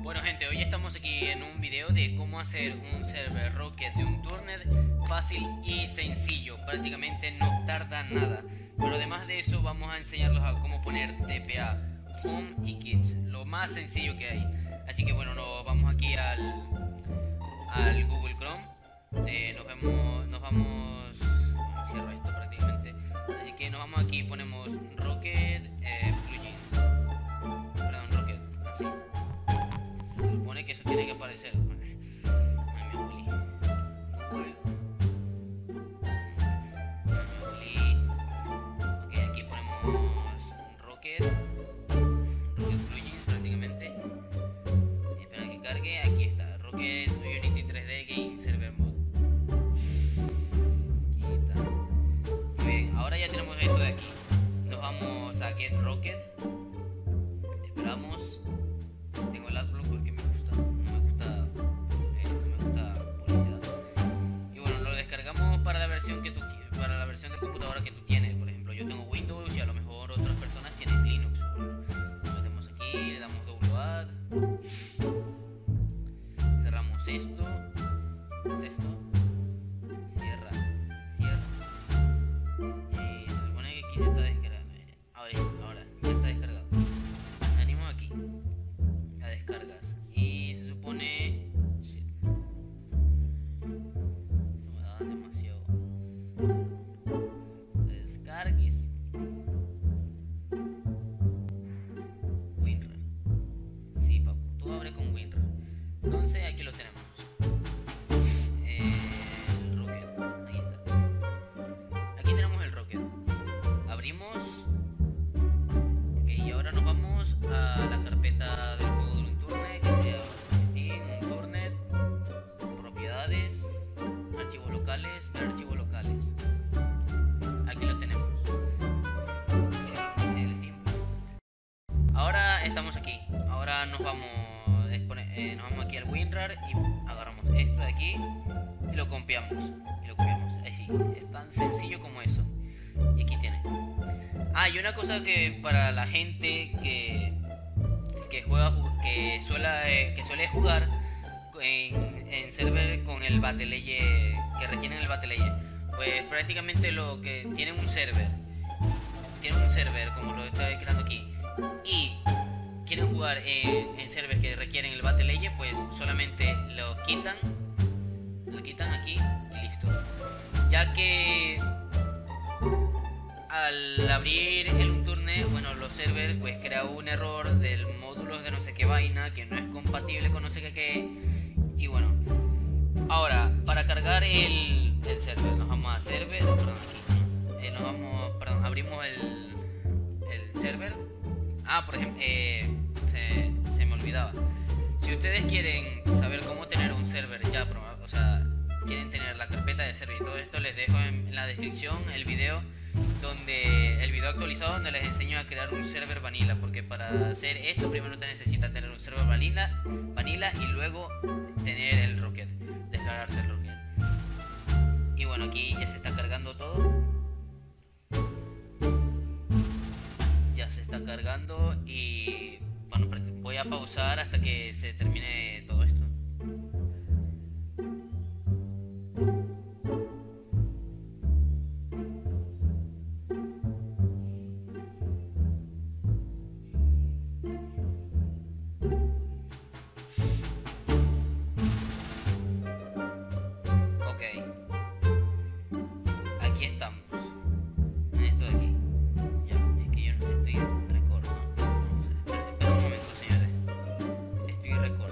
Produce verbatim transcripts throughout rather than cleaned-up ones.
Bueno gente, hoy estamos aquí en un video de cómo hacer un server Rocket de un Turner fácil y sencillo, prácticamente no tarda nada. Pero además de eso vamos a enseñarlos a cómo poner T P A, Home y Kids, lo más sencillo que hay. Así que bueno, nos vamos aquí al, al Google Chrome, eh, nos vemos, nos vamos, bueno, cierro esto prácticamente. Así que nos vamos aquí, ponemos Rocket, eh, plugins, perdón, Rocket, así. Se supone que eso tiene que aparecer. Ay, me olí. Google. Me olí. Ok, aquí ponemos Rocket. Rocket plugins prácticamente. Espera que cargue. Aquí está. Rocket Unity tres D Game Server Mode. Aquí está. Muy bien. Ahora ya tenemos esto de aquí. Nos vamos a Get Rocket. Esperamos. Tengo el adblock porque me gusta, no me gusta, eh, no me gusta publicidad. Y bueno, lo descargamos para la versión que tú para la versión de computadora que tú tienes. Por ejemplo, yo tengo Windows y a lo mejor otras personas tienen Linux. Lo metemos aquí, le damos download, cerramos esto, esto, cierra, cierra. Y se supone que aquí se está descargando. Ahora, ahora ya está descargado. Animo aquí. Descargas y se supone sí. Esto me da demasiado descargues WinRAR. Sí, papu, tú abre con WinRAR. Entonces aquí lo tenemos, el Rocket, ahí está. Aquí tenemos el Rocket, abrimos. Ok, y ahora nos vamos a la carpeta del juego del Turner, que sea Steam, un Turner, propiedades, archivos locales, archivos locales. Aquí lo tenemos. El Steam. Ahora estamos aquí. Ahora nos vamos, eh, nos vamos aquí al WinRAR y agarramos esto de aquí y lo copiamos. Y lo copiamos. Ahí sí, es tan sencillo como eso. Y aquí tiene. Ah, y una cosa que para la gente que que juega que suele que suele jugar en, en server con el Battle.exe, que requieren el Battle.exe, pues prácticamente lo que tienen un server tienen un server como lo estoy creando aquí y quieren jugar en, en servers que requieren el Battle.exe, pues solamente lo quitan lo quitan aquí y listo, ya que al abrir el Unturne, bueno, los servers pues crea un error del módulo de no sé qué vaina que no es compatible con no sé qué qué. Y bueno, ahora para cargar el, el server nos vamos a server, perdón, aquí, ¿no? eh, nos vamos, perdón, abrimos el, el server. Ah, por ejemplo, eh, se, se me olvidaba. Si ustedes quieren saber cómo tener un server ya, o sea, quieren tener la carpeta de server y todo esto, les dejo en, en la descripción el video donde el video actualizado donde les enseño a crear un server vanilla, porque para hacer esto primero te necesita tener un server vanilla, vanilla y luego tener el Rocket, descargarse el Rocket. Y bueno, aquí ya se está cargando todo, ya se está cargando y bueno, voy a pausar hasta que se termine todo esto. Aquí estamos, en esto de aquí. Ya, es que yo no estoy record, ¿no? Vamos a ver, espera, espera un momento, señores. Estoy record,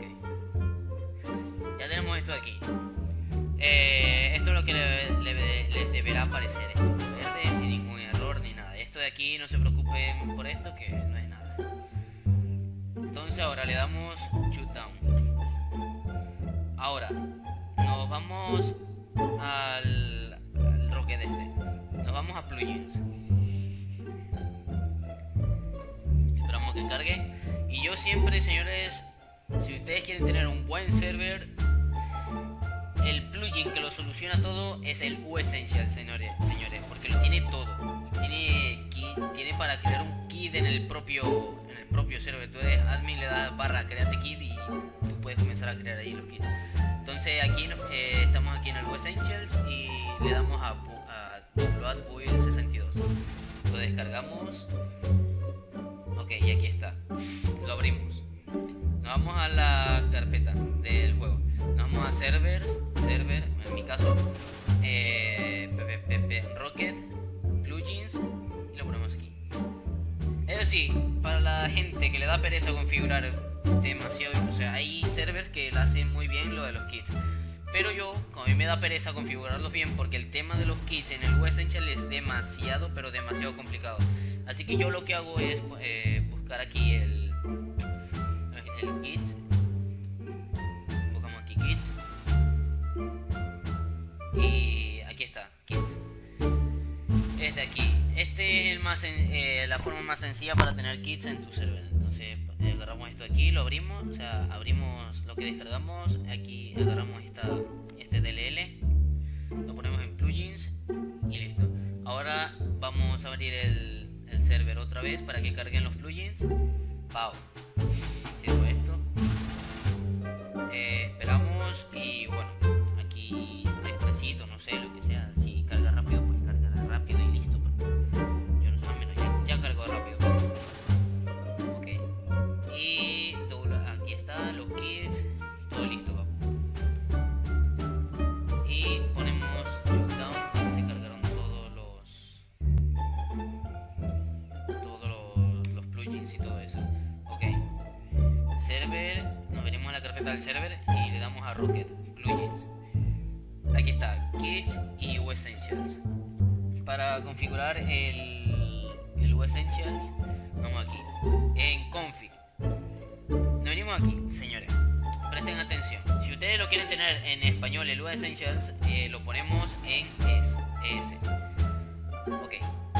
ok. Ya tenemos esto de aquí. Eh, esto es lo que le, le, les deberá aparecer. Esto verde, sin ningún error ni nada. Esto de aquí, no se preocupen por esto, que no es nada. Entonces ahora le damos shutdown. Ahora nos vamos al, al Rocket este. Nos vamos a plugins. Esperamos que cargue. Y yo siempre, señores, si ustedes quieren tener un buen server, el plugin que lo soluciona todo es el U-Essential, señores, señores, porque lo tiene todo. Tiene, tiene para crear un kit en el propio en el propio server. Tú eres admin, le das barra create kit y a crear ahí los kits. Entonces aquí eh, estamos aquí en el Wessentials y le damos a, a Upload Build sesenta y dos. Lo descargamos. Ok, y aquí está. Lo abrimos. Nos vamos a la carpeta del juego. Nos vamos a server, server, en mi caso, eh, Rocket, plugins y lo ponemos aquí. Eso sí, para la gente que le da pereza configurar demasiado, o sea, hay servers que lo hacen muy bien lo de los kits, pero yo, como a mí me da pereza configurarlos bien, porque el tema de los kits en el Wessentials es demasiado, pero demasiado complicado. Así que yo lo que hago es eh, buscar aquí el, el kit. Buscamos aquí kits. Y aquí está, kits. Este aquí. Este es el más eh, la forma más sencilla para tener kits en tu server. Entonces agarramos esto aquí, lo abrimos, o sea, abrimos lo que descargamos. Aquí agarramos esta, este D L L, lo ponemos en plugins y listo. Ahora vamos a abrir el, el server otra vez para que carguen los plugins. Pau. Cierro esto. Eh, esperamos y bueno, aquí expresito, no sé, lo que sea. Si carga rápido, pues cargará rápido y listo. Yo no sé, más o menos ya, ya cargó rápido. Ok. Y aquí está, los kits, todo listo, papu. Y ponemos shutdown, se cargaron todos los todos los, los plugins y todo eso. Ok. Server, nos venimos a la carpeta del server y le damos a Rocket, plugins. Aquí está, kits y Wessentials. Para configurar el, el Wessentials, vamos aquí, en config. Nos venimos aquí, señores. Presten atención. Si ustedes lo quieren tener en español, el Wessentials, eh, lo ponemos en es, es. Ok.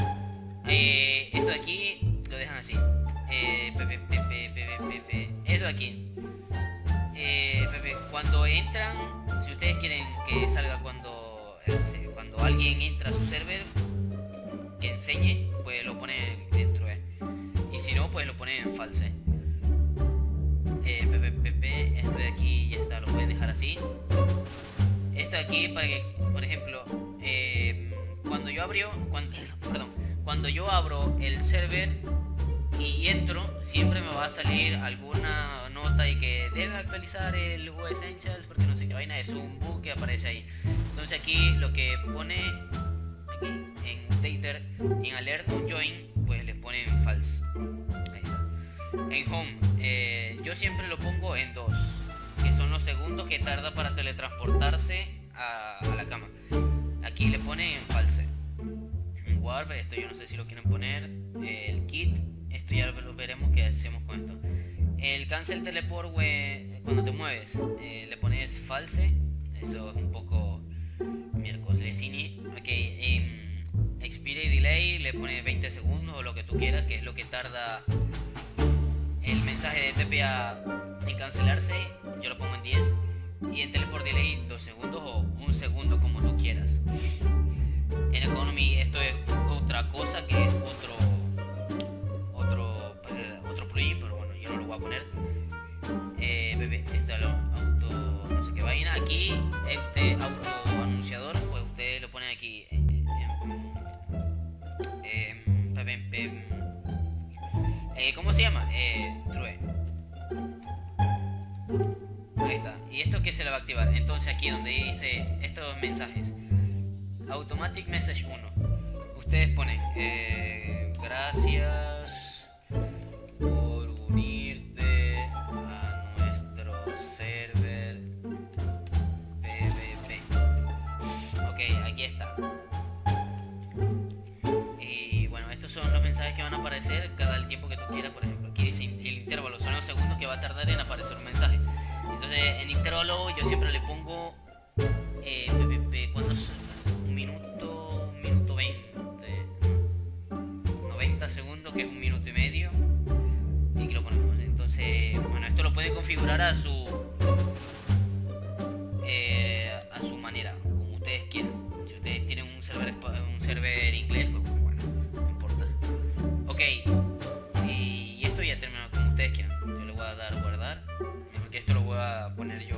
Eh, esto de aquí lo dejan así. Eh, pepe, pepe, pepe, pepe. Esto de aquí. Eh, pepe, cuando entran, si ustedes quieren que salga cuando, cuando alguien entra a su server, que enseñe, pues lo ponen dentro. Eh. Y si no, pues lo ponen en false. Eh, pepe, pepe, esto de aquí ya está, lo pueden dejar así. Esto de aquí para que, por ejemplo, eh, cuando yo abro, cuando, perdón, cuando yo abro el server y entro, siempre me va a salir alguna nota de que debe actualizar el Wessentials porque no sé qué vaina, es un bug que aparece ahí. Entonces aquí lo que pone aquí en Data, en alert no join, pues les ponen false. Ahí está. En home, eh, yo siempre lo pongo en dos, que son los segundos que tarda para teletransportarse a, a la cama. Aquí le ponen en false. En warp, esto yo no sé si lo quieren poner. El kit, esto ya lo veremos qué hacemos con esto. El cancel teleport, we, cuando te mueves, eh, le pones false. Eso es un poco miércoles. Ok, en expire delay le pones veinte segundos o lo que tú quieras, que es lo que tarda el mensaje de T P A en cancelarse. Yo lo pongo en diez. Y en teleport delay dos segundos o un segundo, como tú quieras. En economy esto es otra cosa, que es otro otro eh, otro plugin, pero bueno, yo no lo voy a poner. Eh, bebé, este lo auto no sé qué vaina. Aquí este auto anunciador, pues ustedes lo ponen aquí. Eh, eh, eh, eh, eh, ¿Cómo se llama? Eh, True. Ahí está. ¿Y esto qué se le va a activar? Entonces aquí donde dice estos mensajes, Automatic Message uno, ustedes ponen eh, gracias por unirte a nuestro server P V P. Ok, aquí está. Y bueno, estos son los mensajes que van a aparecer cada el tiempo que tú quieras. Por ejemplo, aquí dice el intervalo, son los segundos que va a tardar en aparecer un mensaje. Entonces en intervalo yo siempre le pongo eh, ¿cuántos? Un minuto, un minuto veinte, noventa segundos, que es un minuto y medio, y que lo ponemos. Entonces bueno, esto lo pueden configurar a su eh, a su manera, como ustedes quieran. Si ustedes tienen un server un server inglés, pues bueno, no importa. Ok, y esto ya terminó, como ustedes quieran. Yo le voy a dar guardar, porque esto lo voy a poner yo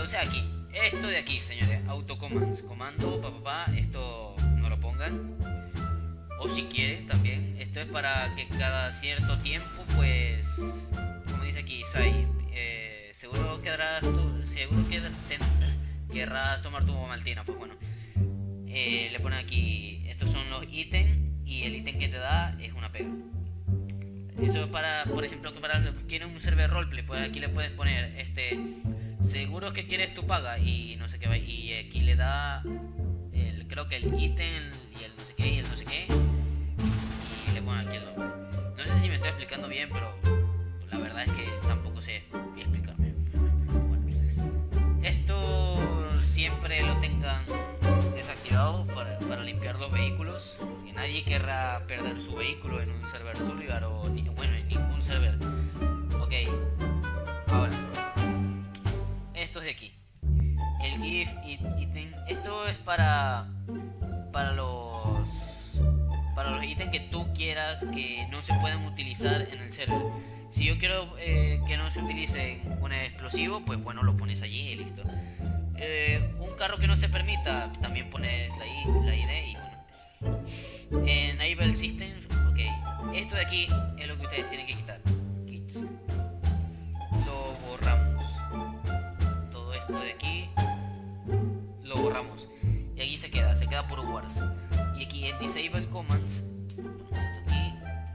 entonces aquí, esto de aquí, señores, autocommands, comando, papá, esto no lo pongan. O si quieren también, esto es para que cada cierto tiempo, pues, como dice aquí, Sai, eh, seguro quedarás, tu, seguro que te, querrás tomar tu maltina, pues bueno, eh, le ponen aquí, estos son los ítems y el ítem que te da es una pega. Eso es para, por ejemplo, que para los que quieren un server roleplay, pues aquí le puedes poner, este, seguro que quieres tu paga y no sé qué, y aquí le da, el, creo que el ítem y el no sé qué y el no sé qué, y le ponen aquí el nombre. No sé si me estoy explicando bien, pero la verdad es que tampoco sé explicarme. Bueno, esto siempre lo tengan desactivado para, para limpiar los vehículos, que nadie querrá perder su vehículo en un server survival o ni, bueno, en ningún server. Ok, ahora esto es de aquí, el GIF ítem. Esto es para para los para los ítems que tú quieras que no se pueden utilizar en el server. Si yo quiero eh, que no se utilice un explosivo, pues bueno, lo pones allí y listo. Eh, un carro que no se permita, también pones la, I, la I D y bueno. Enable System, ok. Esto de aquí es lo que ustedes tienen que quitar. Kits. Lo borramos. Todo esto de aquí lo borramos. Y aquí se queda, se queda puro Wars. Y aquí en Disable Commands, aquí,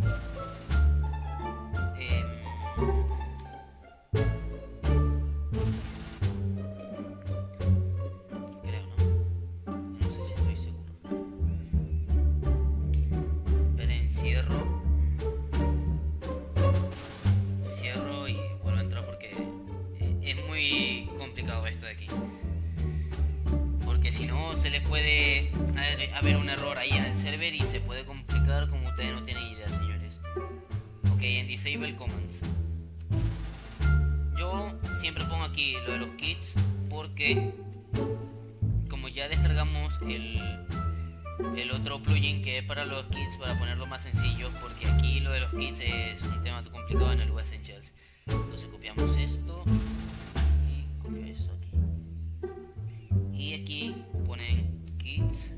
eh, creo, ¿no? No sé si estoy seguro. Pero encierro, cierro y vuelvo a entrar porque es muy complicado esto de aquí. Porque si no se les puede haber un error ahí en el server y se puede complicar como ustedes no tienen idea, señores. Ok, en Disable Commands yo siempre pongo aquí lo de los kits porque como ya descargamos el, el otro plugin que es para los kits, para ponerlo más sencillo, porque aquí lo de los kits es un tema complicado en el Web Essentials. Entonces copiamos esto y copio eso aquí. Y aquí ponen kits.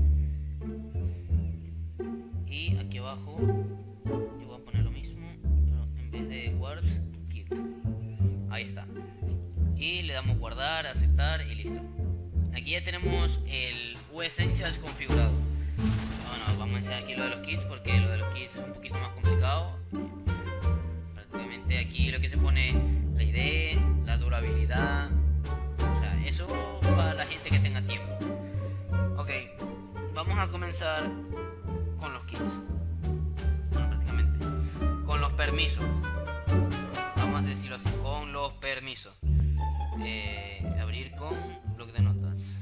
Y aquí abajo yo voy a poner lo mismo, pero en vez de warps, kit. Ahí está. Y le damos guardar, aceptar y listo. Aquí ya tenemos el U Essentials configurado. Bueno, vamos a enseñar aquí lo de los kits porque lo de los kits es un poquito más complicado. Prácticamente aquí lo que se pone la I D, la durabilidad. O sea, eso para la gente que tenga tiempo. Ok, vamos a comenzar con los kits. Bueno, prácticamente con los permisos. Vamos a decirlo así, con los permisos. Eh, abrir con bloc de notas.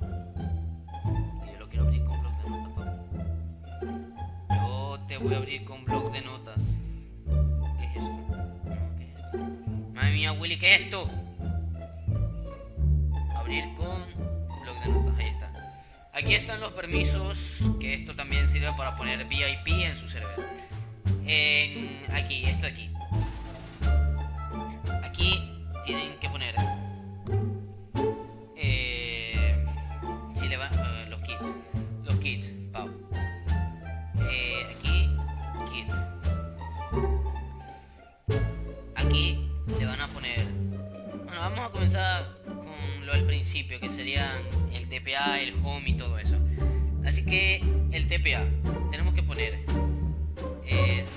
Yo lo quiero abrir con bloc de notas, papá. Yo te voy a abrir con bloc de notas. ¿Qué es esto? No, ¿qué es esto? Madre mía, Willy, ¿qué es esto? Abrir con bloc de notas, ahí está. Aquí están los permisos, que esto también sirve para poner V I P en su server. En, aquí, esto aquí. Aquí tienen que poner eh, si le van uh, los kits, los kits, Pau. Eh, aquí, kit. Aquí le van a poner. Bueno, vamos a comenzar con lo del principio, que serían el T P A, el home y todo eso. Así que el T P A tenemos que poner es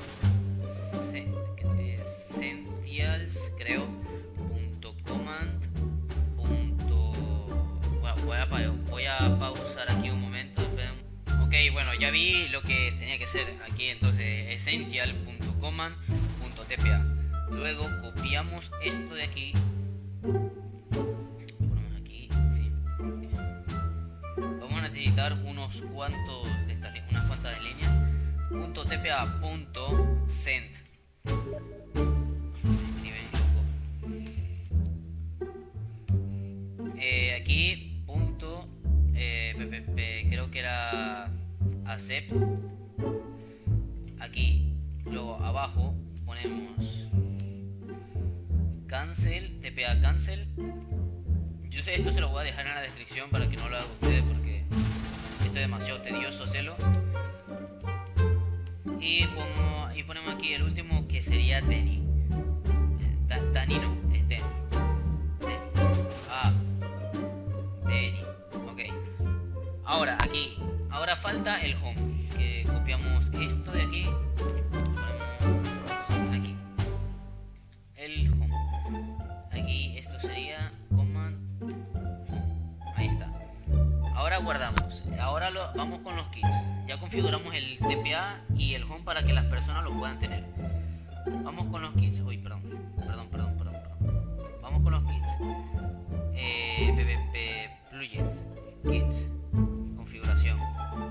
essentials, creo, punto command punto, bueno, voy a, voy a pausar aquí un momento. Ok, bueno, ya vi lo que tenía que hacer aquí. Entonces essential punto command punto T P A. Luego copiamos esto de aquí, ponemos aquí, en fin. Vamos a necesitar unos cuantos de estas, unas cuantas líneas. Punto tpa punto send. Eh, aquí punto eh, pp, creo que era accept. Aquí luego abajo ponemos cancel, tpa cancel yo sé, esto se lo voy a dejar en la descripción para que no lo hagan ustedes porque esto es demasiado tedioso hacerlo. Y, pongo, y ponemos aquí el último que sería Teni. Tani no, es Teni. Ah, Teni. Ok. Ahora, aquí. Ahora falta el home. Que copiamos esto de aquí. Ponemos aquí. El home. Aquí esto sería command. Ahí está. Ahora guardamos. Ahora lo, vamos con los kits. Ya configuramos el D P A y el home para que las personas lo puedan tener. Vamos con los kits. Uy, perdón. Perdón, perdón, perdón, perdón. Vamos con los kits. Eh, P V P plugins. Kits. Configuración.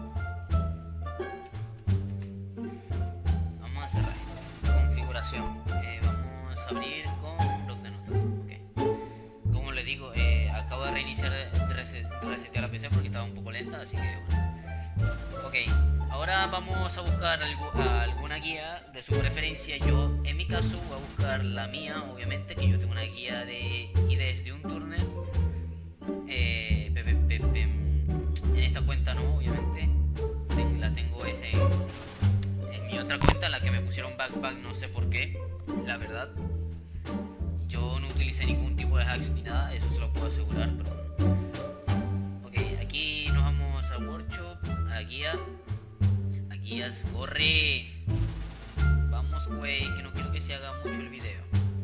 Vamos a cerrar esto. Configuración. Eh, vamos a abrir con bloc de notas. Ok. Como les digo, eh, acabo de reiniciar, de reset, resetear la P C porque estaba un poco lenta, así que bueno. Ok, ahora vamos a buscar algo, a alguna guía de su preferencia. Yo, en mi caso, voy a buscar la mía, obviamente, que yo tengo una guía de I Ds de un turner. Eh, pe, pe, pe, pe, en esta cuenta no, obviamente. La tengo es en, en mi otra cuenta, la que me pusieron backpack, no sé por qué, la verdad. Yo no utilicé ningún tipo de hacks ni nada, eso se lo puedo asegurar, pero... Ok, aquí nos vamos a workshop. A guía, a guías, corre. Vamos, güey, que no quiero que se haga mucho el video.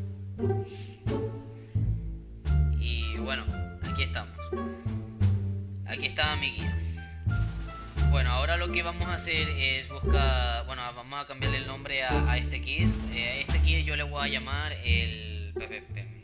Y bueno, aquí estamos. Aquí está mi guía. Bueno, ahora lo que vamos a hacer es buscar, bueno, vamos a cambiarle el nombre a, a este kit. Eh, a este kit yo le voy a llamar el P V P.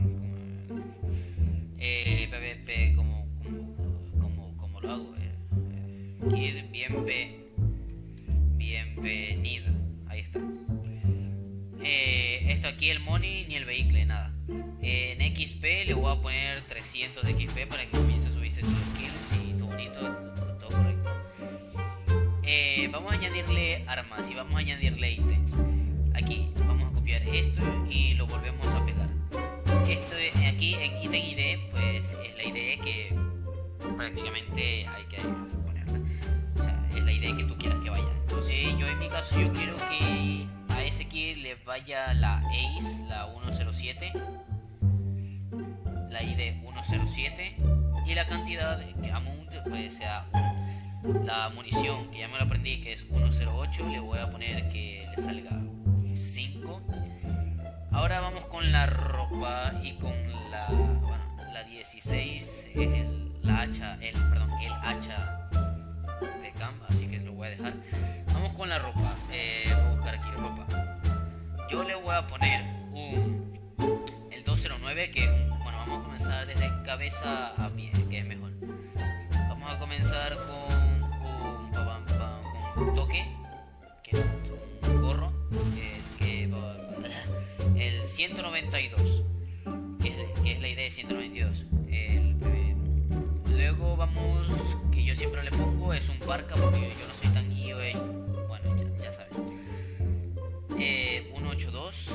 El P V P, como, como, como, como lo hago. Kit bienve, bienvenido. Ahí está. Eh, esto aquí el money ni el vehículo, nada. Eh, en X P le voy a poner trescientos de X P para que comience a subirse sus skills y todo bonito, todo, todo correcto. Eh, vamos a añadirle armas y vamos a añadirle ítems. Aquí vamos a copiar esto y lo volvemos a pegar. Esto de aquí en ítem I D, pues es la I D que prácticamente hay que ponerla. O sea, es la I D que tú quieras que vaya. Entonces yo en mi caso yo quiero que a ese kit le vaya la Ace, la ciento siete, la I D ciento siete y la cantidad de amount pues sea uno. La munición que ya me lo aprendí que es ciento ocho, le voy a poner que le salga cinco. Ahora vamos con la ropa y con la, bueno, la dieciséis, el, la hacha, el, perdón, el hacha de camp, así que lo voy a dejar. Vamos con la ropa, eh, voy a buscar aquí ropa. Yo le voy a poner un, el doscientos nueve, que bueno, vamos a comenzar desde cabeza a pie, que es mejor. Vamos a comenzar con un, pam, pam, con un toque, que es un gorro, que, que el ciento noventa y dos, que es, que es la idea de ciento noventa y dos. El, luego vamos, que yo siempre le pongo, es un parka, porque yo no soy tan guío en, bueno, ya, ya saben. Eh, ciento ochenta y dos.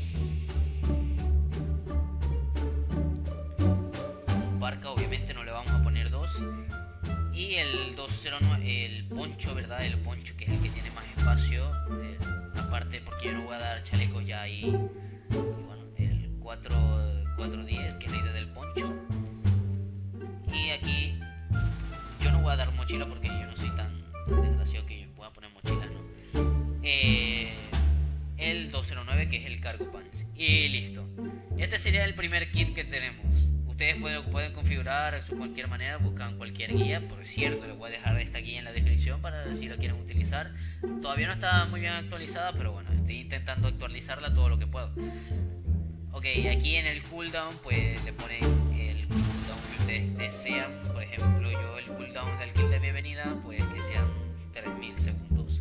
Un parka, obviamente no le vamos a poner dos. Y el doscientos nueve, el poncho, ¿verdad? El poncho, que es el que tiene más espacio. Eh, aparte, porque yo no voy a dar chalecos ya ahí. Y bueno, el cuatro diez, que es la idea del poncho. Y aquí yo no voy a dar mochila porque yo no soy tan, tan desgraciado que yo pueda poner mochilas, ¿no? Eh, el doscientos nueve, que es el cargo pants. Y listo. Este sería el primer kit que tenemos. Ustedes pueden, pueden configurar de cualquier manera, buscan cualquier guía. Por cierto, les voy a dejar esta guía en la descripción para si lo quieren utilizar. Todavía no está muy bien actualizada, pero bueno, estoy intentando actualizarla todo lo que puedo. Ok, aquí en el cooldown pues le ponen el cooldown que ustedes desean. Por ejemplo, yo el cooldown del kill de bienvenida pues que sean tres mil segundos.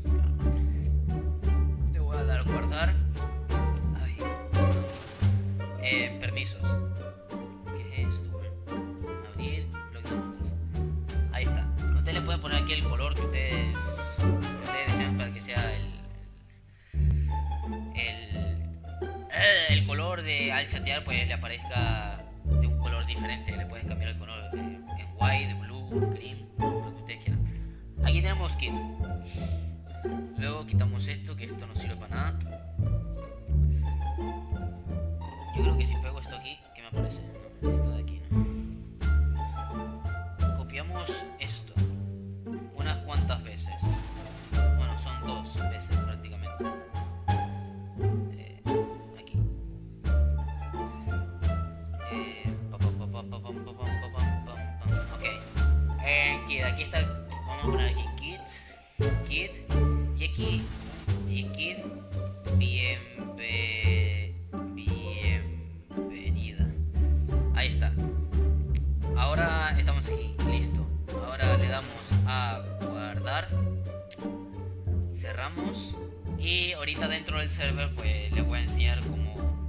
Le voy a dar a guardar. Ay, eh, permisos. ¿Qué es esto? Abrir, bloc de notas. Ahí está. Ustedes le pueden poner aquí el color que ustedes, que ustedes desean para que sea el el, el color de al chatear pues le aparezca de un color diferente. Le pueden cambiar el color eh, en white, blue, green, lo que ustedes quieran. Aquí tenemos kit. Luego quitamos esto, que esto no sirve para nada. Yo creo que si pego esto aquí, ¿qué me aparece? No, esto de aquí no. Copiamos esto unas cuantas veces. Bueno, son dos veces prácticamente. Eh, aquí. Eh, pa, pa, pa, pa, pa, pa, pa, pa, pa, pa, pa. Ok. Eh, kit, aquí está. Vamos a poner aquí kit. Kit. Y aquí. Y kit. Bienve, bienvenida. Ahí está. Ahora estamos aquí. Listo. Ahora le damos a guardar. Cerramos. Y ahorita dentro del server pues les voy a enseñar cómo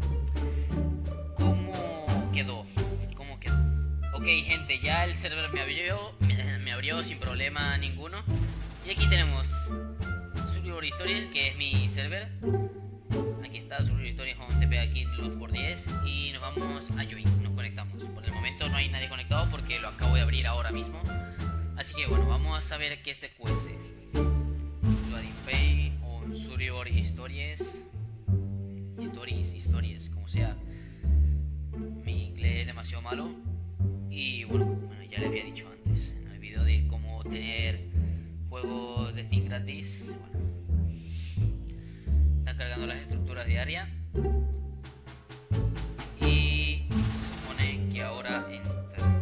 cómo quedó. Cómo quedó. Ok, gente, ya el server me abrió. Me abrió sin problema ninguno. Y aquí tenemos Survivor Stories, que es mi server. Aquí está Survivor Stories con T P aquí luz por diez. Y nos vamos a Join, nos conectamos. Por el momento no hay nadie conectado porque lo acabo de abrir ahora mismo. Así que bueno, vamos a ver qué se cuece. Loading Pay on Survivor Stories. Stories, Stories, como sea. Mi inglés es demasiado malo. Y bueno, bueno, ya le había dicho antes en el video de cómo tener juegos de Steam gratis. Bueno, está cargando las estructuras diarias. Y se supone que ahora entra.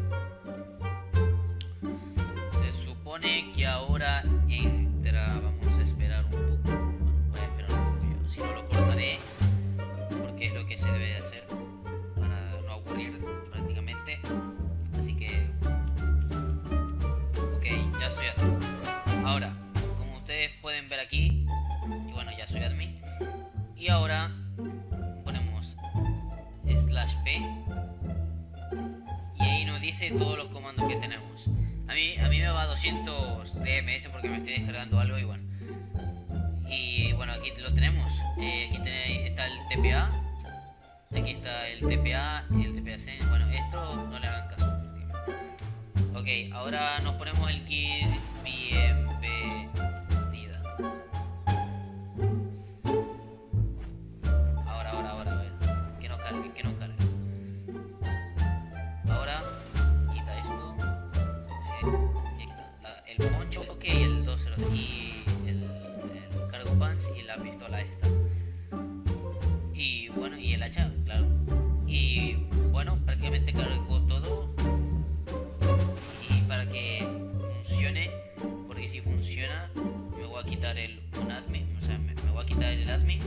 Se supone que ahora entra. Vamos a esperar un poco. Bueno, voy a esperar un poco yo. Si no lo cortaré, porque es lo que se debe de hacer para no aburrir prácticamente. Así que ok, ya soy admin. Ahora, como ustedes pueden ver aquí, y bueno, ya soy admin. Y ahora ponemos slash p y ahí nos dice todos los comandos que tenemos. A mí, a mí me va a doscientos D M S porque me estoy descargando algo y bueno. Y bueno, aquí lo tenemos. Eh, aquí tiene, está el T P A. Aquí está el T P A y el T P A C. Bueno, esto no le hagan caso. Ok, ahora nos ponemos el kit bienvenida. Ahora, ahora, ahora, a ver. Que no cargue, que no cargue. Ahora, quita esto. Eh, y aquí está. La, el poncho, ok, el dos cero y el, el cargo pants y la pistola esta. Y bueno, y el hacha, claro. Y bueno, prácticamente cargó todo. Y para que funcione, porque si funciona, me voy a quitar el un admin, o sea, me, me voy a quitar el admin.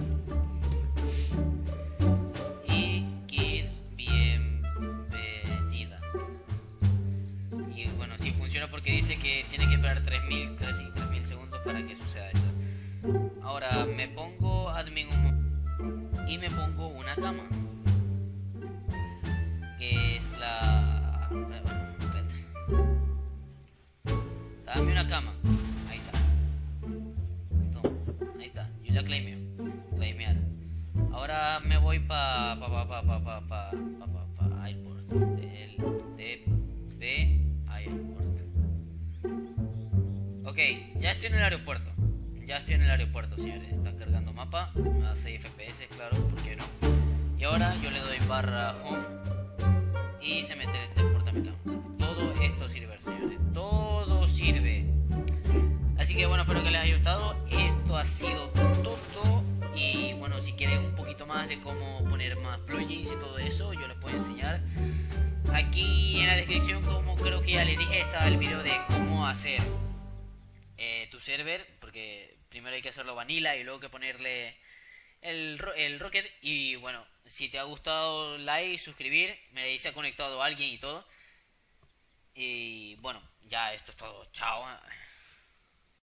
Y kit bienvenida. Y bueno, si funciona porque dice que tiene que esperar tres mil, casi tres mil segundos para que suceda eso. Ahora me pongo admin y me pongo una cama, que es la... Dame una cama. Ahí está. Toma. Ahí está. Yo ya claimeo. Claimear. Ahora me voy pa pa pa pa pa pa pa pa pa pa airport. El T P airport. Ok, ya estoy en el aeropuerto. Ya estoy en el aeropuerto, señores. Está cargando mapa. A seis F P S, claro, ¿por qué no? Y ahora yo le doy barra home y se me teletransporta a mi cama. Todo esto sirve, señores. Todo sirve. Así que bueno, espero que les haya gustado. Esto ha sido todo. Y bueno, si quieren un poquito más de cómo poner más plugins y todo eso, yo les puedo enseñar. Aquí en la descripción, como creo que ya les dije, está el video de cómo hacer eh, tu server. Porque primero hay que hacerlo vanilla y luego hay que ponerle el, el Rocket. Y bueno, si te ha gustado, like, suscribir. Me dice ha conectado a alguien y todo. Y bueno, ya esto es todo. Chao.